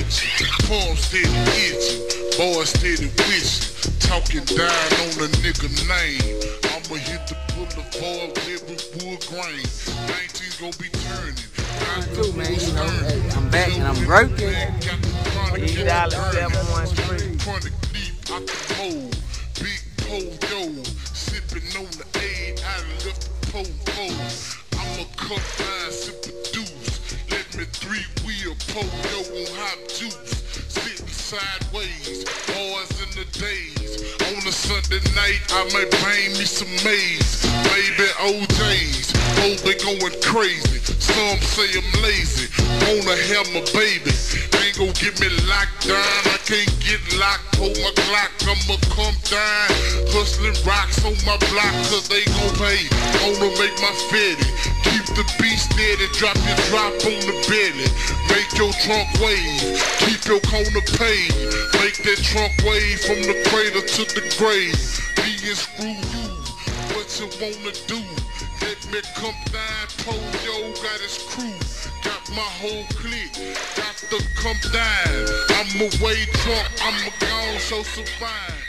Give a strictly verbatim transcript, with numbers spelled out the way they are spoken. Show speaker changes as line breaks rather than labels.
itching, palm steady itching, boy steady wishing, talking down on a nigga name. I'ma hit the boulevard with wood grain. nineteens gon' be turning.
Too, man, you know, hey, I'm back and I'm broken.
E dollar seven one three.
Chronic deep out the hole, big pole, sipping on the aid, I left the pole. I'ma come down, sip the deuce. Let me three wheel polo on hot juice. Sitting sideways, boys in the days. On a Sunday night, I might bang me some maize. Baby O J's, oh they going crazy. Some say I'm lazy, wanna have my baby. Ain't gon' get me locked down, I can't get locked. Hold my Glock, I'ma come down. Hustling rocks on my block, cause they gon' pay. Wanna make my fetty, keep the beat steady. Drop your drop on the belly, make your trunk wave. Keep your corner paid, make that trunk wave from the cradle to the grave. Me and screw you, what you wanna do? Let me come down, Polio got his crew, got my whole clique, got to come down. I'm away drunk, I'ma gone so survive.